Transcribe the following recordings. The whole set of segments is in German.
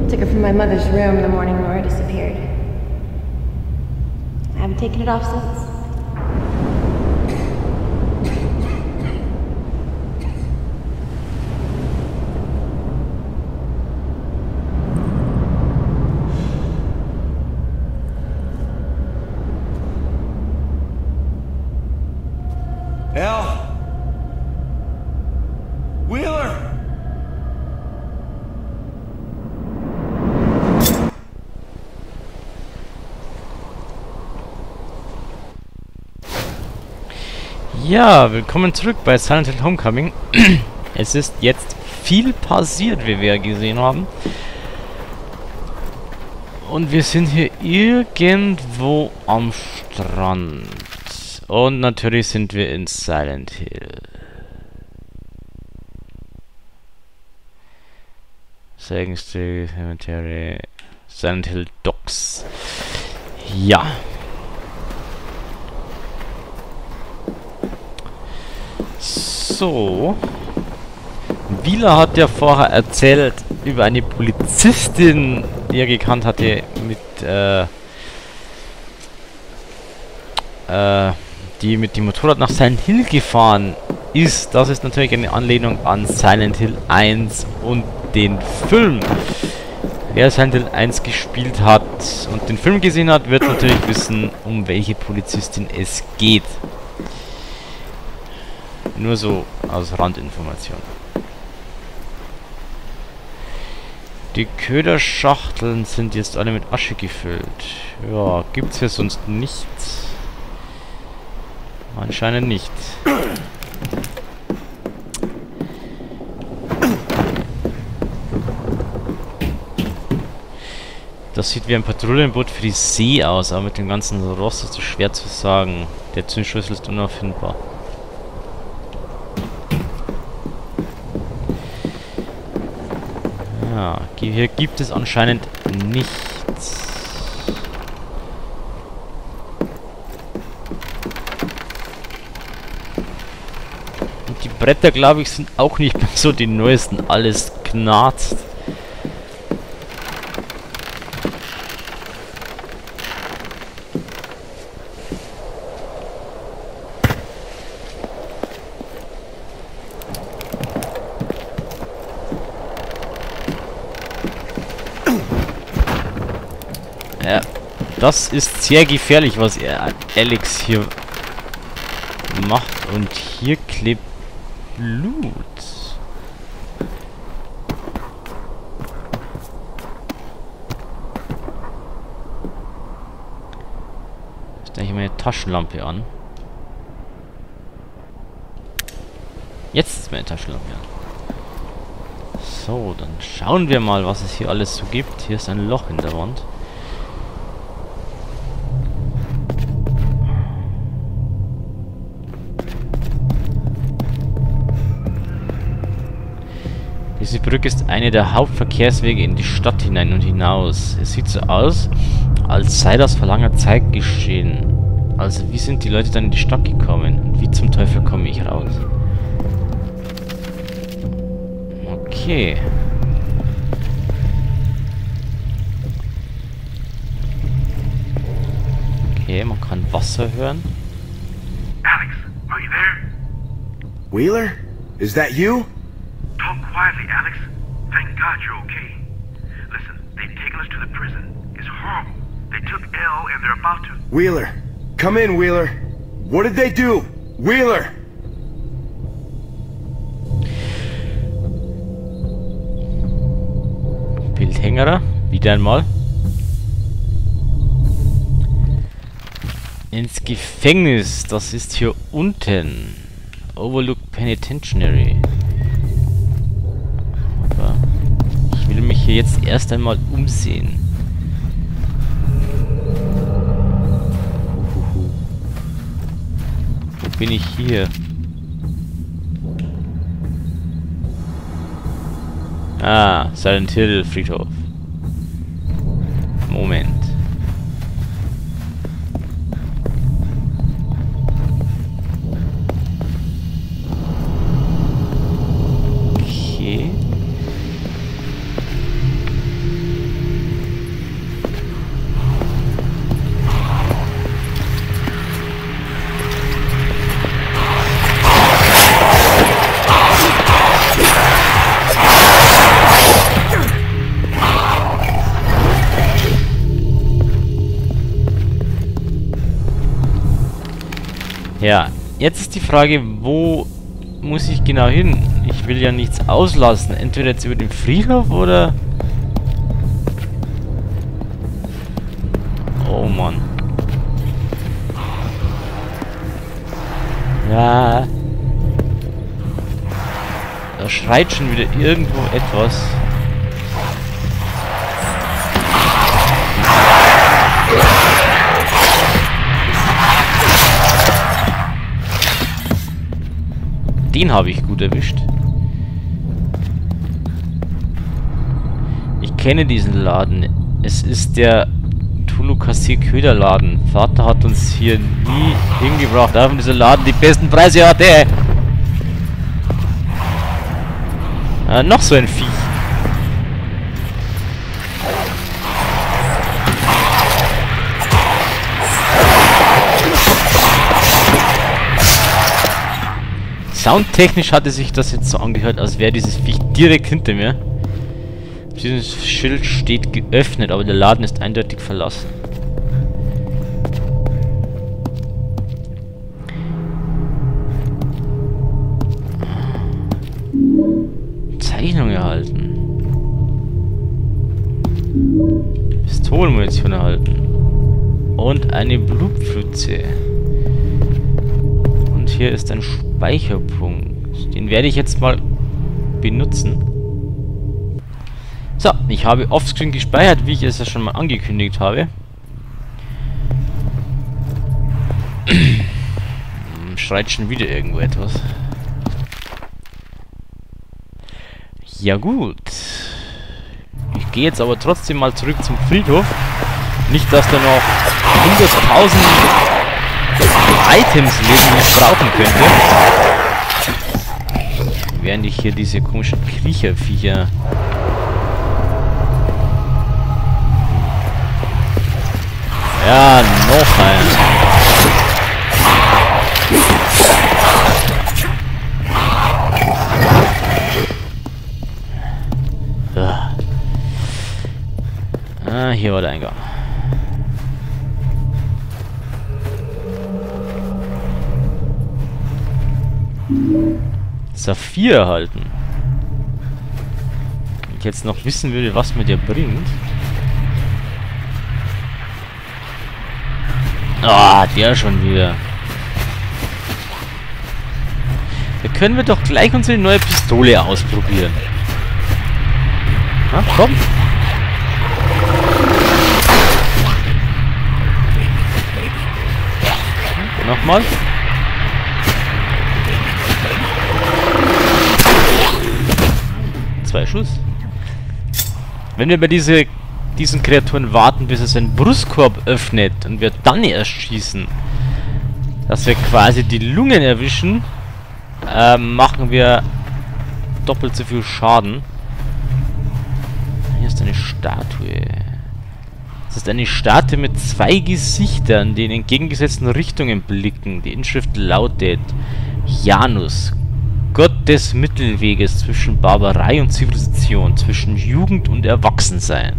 Took her from my mother's room the morning Laura disappeared. I haven't taken it off since. Al? Wheeler? Ja, willkommen zurück bei Silent Hill Homecoming. Es ist jetzt viel passiert, wie wir gesehen haben. Und wir sind hier irgendwo am Strand. Und natürlich sind wir in Silent Hill. Second Street Cemetery. Silent Hill Docks. Ja. So. Wheeler hat ja vorher erzählt über eine Polizistin, die er gekannt hatte, die mit dem Motorrad nach Silent Hill gefahren ist. Das ist natürlich eine Anlehnung an Silent Hill 1 und den Film. Wer Silent Hill 1 gespielt hat und den Film gesehen hat, wird natürlich wissen, um welche Polizistin es geht. Nur so als Randinformation. Die Köderschachteln sind jetzt alle mit Asche gefüllt. Ja, gibt's hier sonst nichts? Anscheinend nicht. Das sieht wie ein Patrouillenboot für die See aus, aber mit dem ganzen Rost ist es schwer zu sagen. Der Zündschlüssel ist unauffindbar. Ja, hier gibt es anscheinend nichts. Und die Bretter, glaube ich, sind auch nicht mehr so die neuesten. Alles knarzt. Ja, das ist sehr gefährlich, was Alex hier macht. Und hier klebt Blut. Stelle ich meine Taschenlampe an. Jetzt ist meine Taschenlampe an. So, dann schauen wir mal, was es hier alles so gibt. Hier ist ein Loch in der Wand. Diese Brücke ist eine der Hauptverkehrswege in die Stadt hinein und hinaus. Es sieht so aus, als sei das vor langer Zeit geschehen. Also wie sind die Leute dann in die Stadt gekommen? Und wie zum Teufel komme ich raus? Okay. Okay, man kann Wasser hören. Alex, are you there? Wheeler? Is that you? Talk quietly, Alex. Thank God you're okay. Listen, they've taken us to the prison. It's horrible. They took Elle and they're about to... Wheeler. Come in, Wheeler. What did they do? Wheeler! Bildhängerer. Wieder einmal. Ins Gefängnis. Das ist hier unten. Overlook Penitentiary. Aber ich will mich hier jetzt erst einmal umsehen. Wo bin ich hier? Ah, Silent Hill Friedhof. Moment. Okay. Ja, jetzt ist die Frage, wo muss ich genau hin? Ich will ja nichts auslassen. Entweder jetzt über den Friedhof oder... Oh Mann. Ja. Da schreit schon wieder irgendwo etwas. Den habe ich gut erwischt. Ich kenne diesen Laden. Es ist der Tulu-Kassir-Köder-Laden. Vater hat uns hier nie hingebracht, auch wenn dieser Laden die besten Preise hatte. Noch so ein Viech. Soundtechnisch hatte sich das jetzt so angehört, als wäre dieses Viech direkt hinter mir. Dieses Schild steht geöffnet, aber der Laden ist eindeutig verlassen. Zeichnung erhalten. Pistolenmunition erhalten. Und eine Blutpfütze. Und hier ist ein Speicherpunkt. Den werde ich jetzt mal benutzen. So, ich habe offscreen gespeichert, wie ich es ja schon mal angekündigt habe. Schreit schon wieder irgendwo etwas. Ja gut. Ich gehe jetzt aber trotzdem mal zurück zum Friedhof. Nicht, dass da noch 100.000 Items liegen, die ich brauchen könnte. Während ich hier diese komischen Kriecherviecher... Ja, noch ein. Ah, hier war der Eingang. Saphir erhalten. Wenn ich jetzt noch wissen würde, was mir der bringt. Ah, der schon wieder. Da können wir doch gleich unsere neue Pistole ausprobieren. Na, komm. Nochmal. Zwei Schuss. Wenn wir bei diesen Kreaturen warten, bis es seinen Brustkorb öffnet und wir dann erst schießen, dass wir quasi die Lungen erwischen, machen wir doppelt so viel Schaden. Hier ist eine Statue. Das ist eine Statue mit zwei Gesichtern, die in entgegengesetzten Richtungen blicken. Die Inschrift lautet: Janus, Gott des Mittelweges zwischen Barbarei und Zivilisation, zwischen Jugend und Erwachsensein.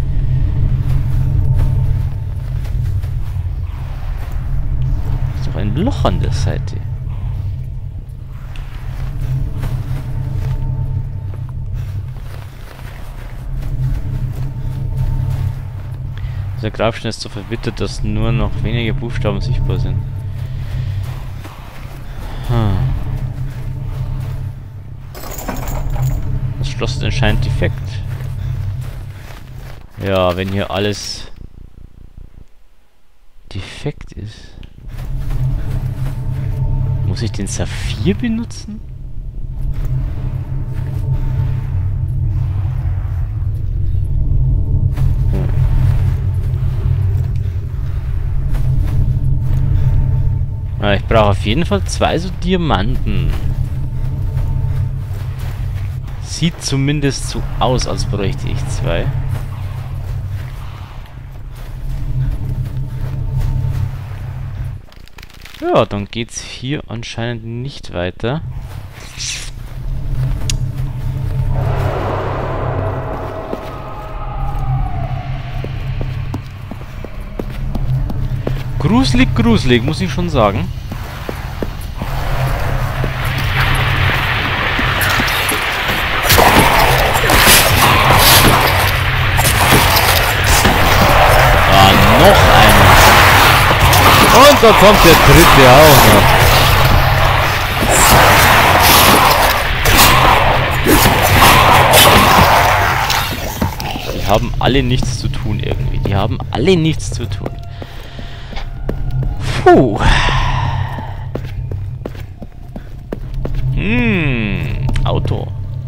Ist doch ein Loch an der Seite. Der Grabstein ist so verwittert, dass nur noch wenige Buchstaben sichtbar sind. Das Schloss ist anscheinend defekt. Ja, wenn hier alles defekt ist. Muss ich den Saphir benutzen? Ja, ich brauche auf jeden Fall 2 so Diamanten. Sieht zumindest so aus, als bräuchte ich 2. Ja, dann geht's hier anscheinend nicht weiter. Gruselig, gruselig, muss ich schon sagen. da kommt der dritte auch noch. Die haben alle nichts zu tun irgendwie. Die haben alle nichts zu tun. Puh. Auto.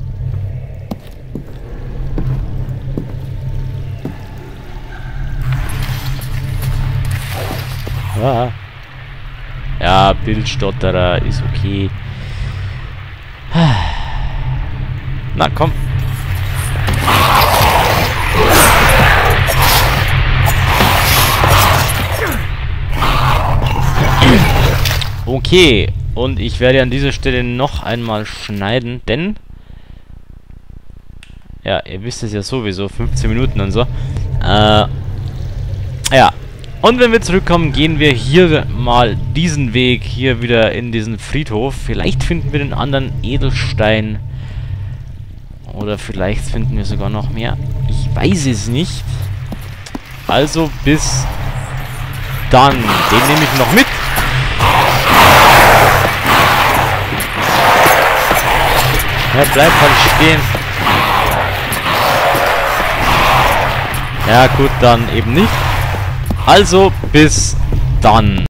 Ja. Ja, Bildstotterer ist okay. Na komm. Okay, und ich werde an dieser Stelle noch einmal schneiden, denn... Ja, ihr wisst es ja sowieso, 15 Minuten und so. Ja. Und wenn wir zurückkommen, gehen wir hier mal diesen Weg hier wieder in diesen Friedhof. Vielleicht finden wir den anderen Edelstein. Oder vielleicht finden wir sogar noch mehr. Ich weiß es nicht. Also bis dann. Den nehme ich noch mit. Ja, bleibt halt stehen. Ja gut, dann eben nicht. Also bis dann.